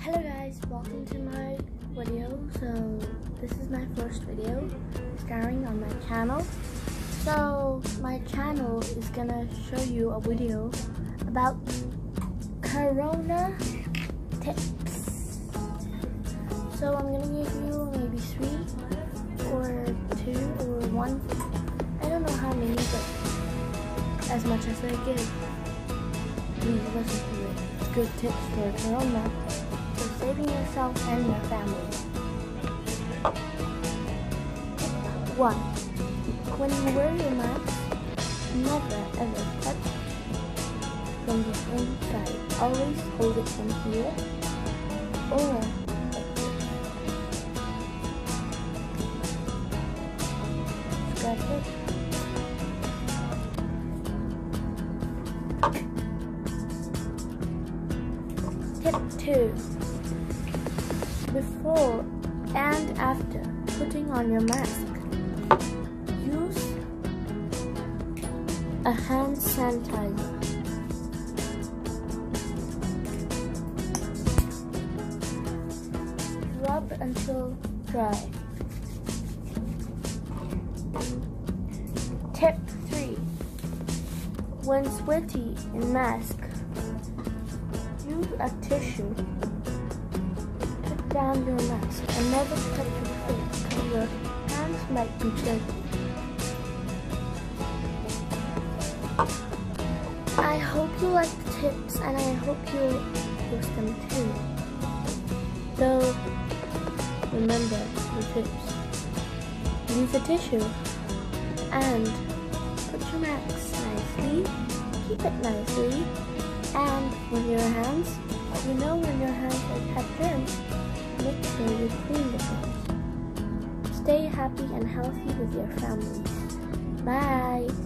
Hello guys, welcome to my video. So this is my first video starring on my channel. So my channel is gonna show you a video about Corona tips. So I'm gonna give you maybe 3 or 2 or 1. I don't know how many, but as much as I give, please listen to it. It's good tips for Corona, for saving yourself and your family. 1. When you wear your mask, never ever touch from the inside. Always hold it from here or scratch it. Tip 2. Before and after putting on your mask, use a hand sanitizer. Rub until dry. Tip 3. When sweaty in mask, use a tissue. Put down your mask and never touch your face because your hands might be dirty. I hope you like the tips and I hope you'll post them too. So remember the tips. Use a tissue and put your mask nicely. Keep it nicely. And with your hands, you know when your hands have germs, make sure you clean the hands. Stay happy and healthy with your families. Bye!